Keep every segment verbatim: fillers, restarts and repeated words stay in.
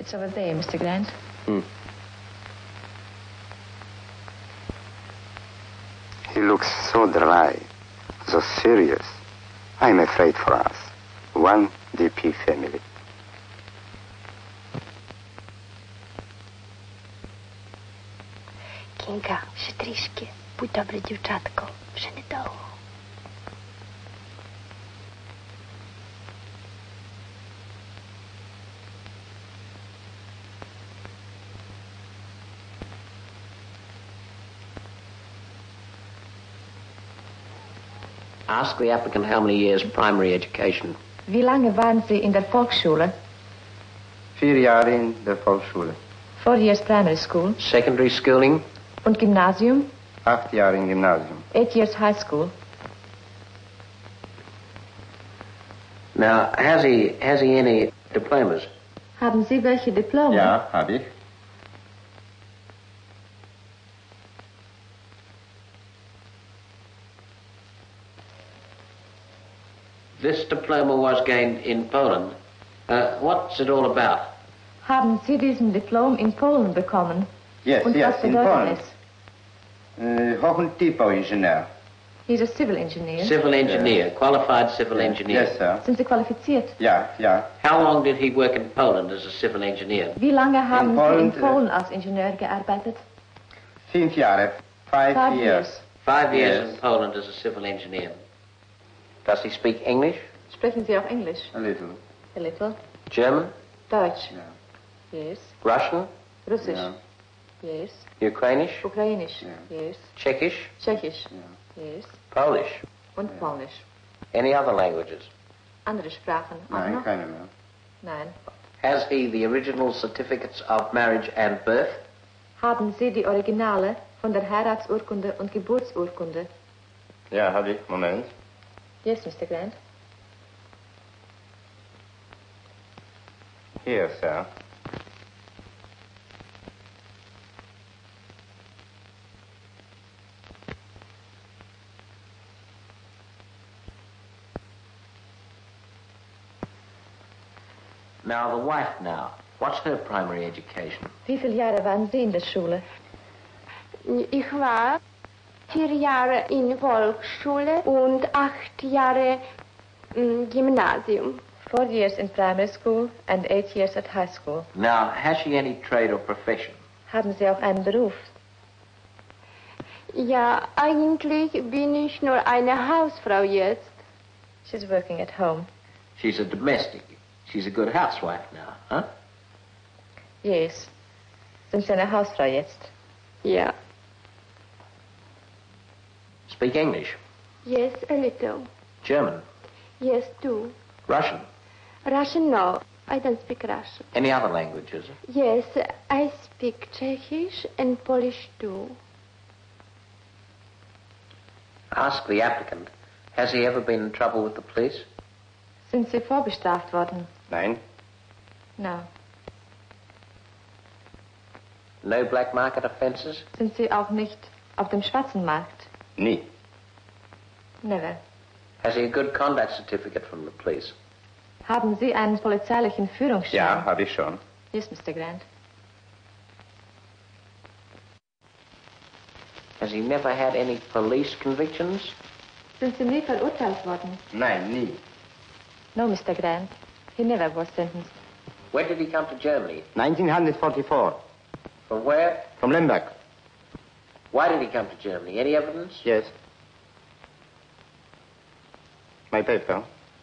It's over there, Mister Grant. Hmm. He looks so dry, so serious. I'm afraid for us. One D P family. Kinga, ще трішки. Будь добре, дівчатко. Вже недовго. Ask the applicant how many years primary education. Wie lange waren Sie in der Volksschule? Vier Jahre in der Volksschule. Four years primary school. Secondary schooling. Und Gymnasium? Acht Jahre im Gymnasium. Eight years high school. Now, has he has he any diplomas? Haben Sie welche Diplome? Ja, habe ich. This diploma was gained in Poland. Uh, what's it all about? Haben Sie diesen Diplom in Polen bekommen? Yes, Und yes, was in bedeutet Poland. es? Uh, Hoch- und Tiefbauingenieur. He's a civil engineer. Civil engineer, qualified civil Yes, engineer. Yes, sir. Sind Sie qualifiziert? Ja, ja. How long did he work in Poland as a civil engineer? Wie lange haben Sie Poland, in Polen als Ingenieur gearbeitet? Fünf Jahre. Five, Five years. years. Five years Yes. in Poland as a civil engineer. Does he speak English? Sprechen Sie auch Englisch? A little. A little. German? Deutsch? Ja. Yes. Russian? Russisch? Ja. Yes. Ukrainisch? Ukrainisch? Ja. Yes. Czechisch? Tschechisch? Ja. Yes. Polish? Und Polnisch? Any other languages? Andere Sprachen auch Nein, noch? keine mehr. Nein. Has he the original certificates of marriage and birth? Haben Sie die Originale von der Heiratsurkunde und Geburtsurkunde? Ja, habe ich. Moment. Yes, Mister Grant. Here, sir. Now, the wife now. What's her primary education? Wie viele Jahre waren Sie in der Schule? Ich war vier Jahre in Volksschule und acht Jahre im Gymnasium. Four years in primary school and eight years at high school. Now, has she any trade or profession? Haben Sie auch einen Beruf? Ja, eigentlich bin ich nur eine Hausfrau jetzt. She's working at home. She's a domestic. She's a good housewife now, huh? Yes. Sind Sie eine Hausfrau jetzt? Ja. Speak English. Yes, a little. German. Yes, too. Russian. Russian, no. I don't speak Russian. Any other languages? Yes, I speak Czechish and Polish too. Ask the applicant, has he ever been in trouble with the police? Sind Sie vorbestraft worden? Nein. No. No black market offences? Sind Sie auch nicht auf dem schwarzen Markt? Nie. Never. Has he a good conduct certificate from the police? Haben Sie einen polizeilichen Führungsschein? Ja, habe ich schon. Yes, Mister Grant. Has he never had any police convictions? Sind Sie nie verurteilt worden? Nein, nie. No, Mister Grant. He never was sentenced. When did he come to Germany? nineteen forty-four. From where? From Lemberg. Why did he come to Germany? Any evidence? Yes. My paper.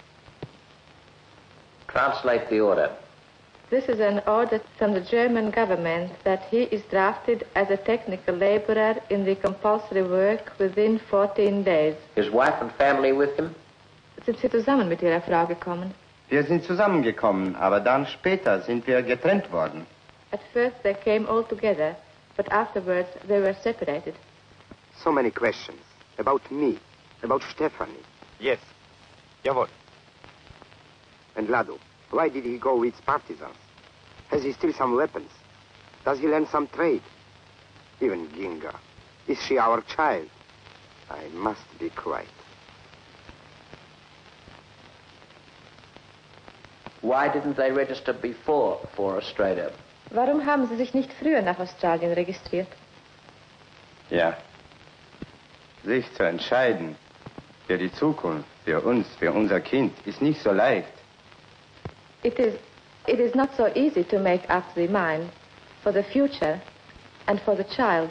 Translate the order. This is an order from the German government that he is drafted as a technical laborer in the compulsory work within fourteen days. His wife and family with him? Sind Sie zusammen mit Ihrer Frau gekommen? Wir sind zusammengekommen, aber dann später sind wir getrennt worden. At first they came all together, but afterwards they were separated. So many questions. About me. About Stefanie. Yes. Jawohl. And Lado. Why did he go with partisans? Has he still some weapons? Does he learn some trade? Even Ginga. Is she our child? I must be quiet. Why didn't they register before for Australia? Warum haben Sie sich nicht früher nach Australien registriert? Ja. Sich zu entscheiden für die Zukunft, für uns, für unser Kind, ist nicht so leicht. It is, it is not so easy to make up the mind for the future and for the child.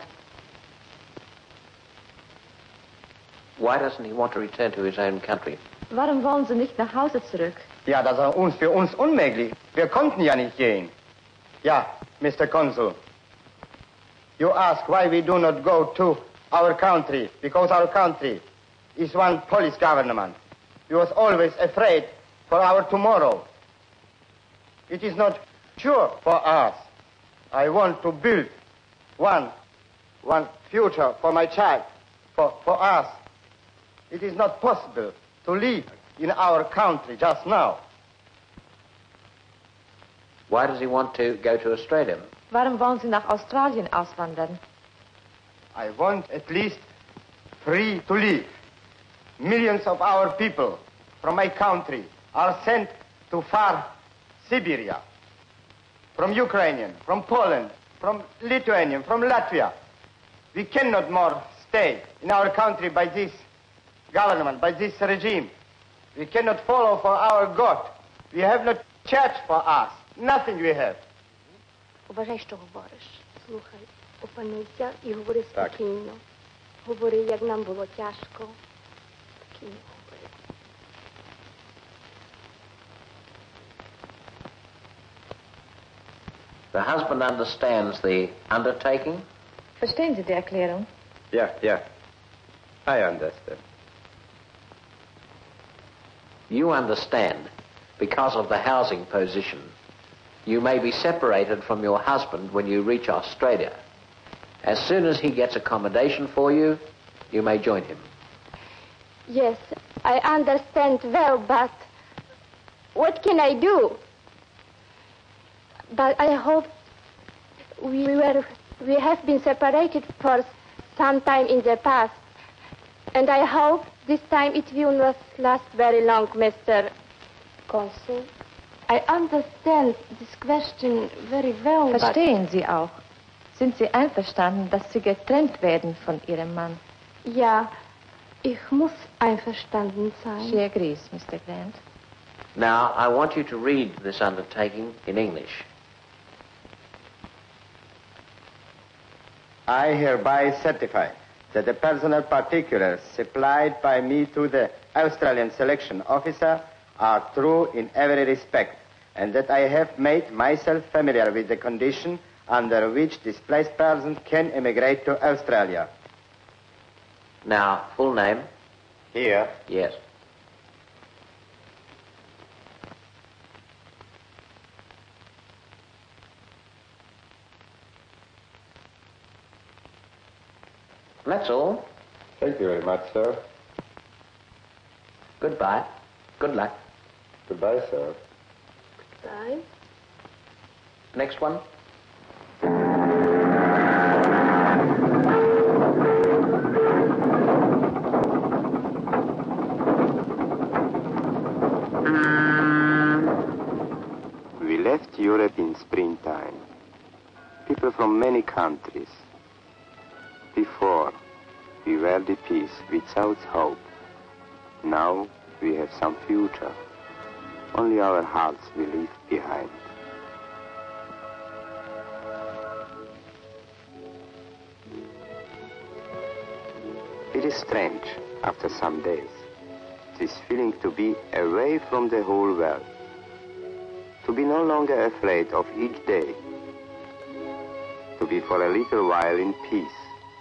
Why doesn't he want to return to his own country? Warum wollen Sie nicht nach Hause zurück? Ja, das ist uns, für uns unmöglich. Wir konnten ja nicht gehen. Ja, Mister Consul. You ask why we do not go to our country, because our country is one police government. We was always afraid for our tomorrow. It is not sure for us. I want to build one, one future for my child, for, for us. It is not possible to live in our country just now. Why does he want to go to Australia? Warum wollen Sie nach Australien auswandern? I want at least free to live. Millions of our people from my country are sent to far Siberia, from Ukrainian, from Poland, from Lithuanian, from Latvia. We cannot more stay in our country by this government, by this regime. We cannot follow for our God. We have no church for us. Nothing we have. Уважай, що говориш. Слухай, опануйся і говори Так. спокійно. Говори, як нам було тяжко. Спокійно говори. The husband understands the undertaking. Verstehen Sie die Erklärung? Yeah, yeah. I understand. You understand, because of the housing position, you may be separated from your husband when you reach Australia. As soon as he gets accommodation for you, you may join him. Yes, I understand well, but what can I do? But I hope we were, we have been separated for some time in the past. And I hope this time it will not last very long, Mister Consul. I understand this question very well, Verstehen Sie auch? Sind Sie einverstanden, dass Sie getrennt werden von Ihrem Mann? but... Ja, ich muss einverstanden sein. She agrees, Mister Grant. Now, I want you to read this undertaking in English. I hereby certify that the personal particulars supplied by me to the Australian selection officer are true in every respect, and that I have made myself familiar with the condition under which displaced persons can emigrate to Australia. Now, full name? Here, Yes. That's all. thank you very much, sir. Goodbye. Good luck. Goodbye, sir. Bye. Next one. We left Europe in springtime. People from many countries. Before, we were the peace without hope. Now, we have some future. Only our hearts we leave behind. It is strange, after some days, this feeling to be away from the whole world. To be no longer afraid of each day. To be for a little while in peace.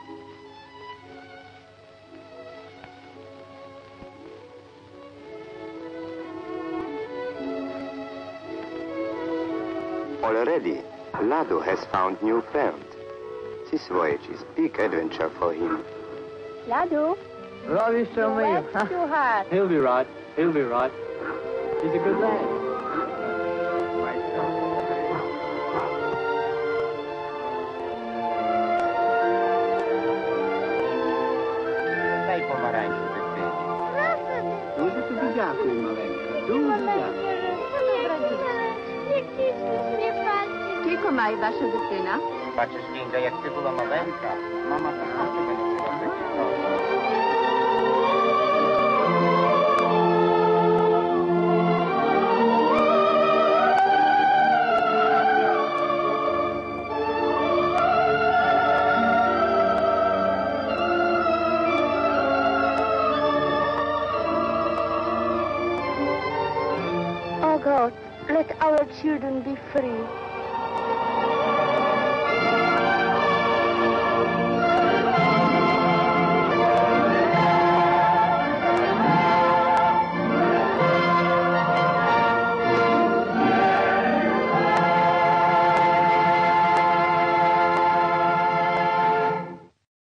Already, Lado has found new friend. This voyage is big adventure for him. Ladu, Right, Mister O'Neill. what's too hard? He'll be right. He'll be right. He's a good lad. Daj pomarańczy, Pepy. Дуже тобі дякую, маленька. Дуже дякую. Скільки має ваша дитина? Бачиш, Кінга, як ти була маленька, мама також тебе носила такі гроші. Oh God, let our children be free.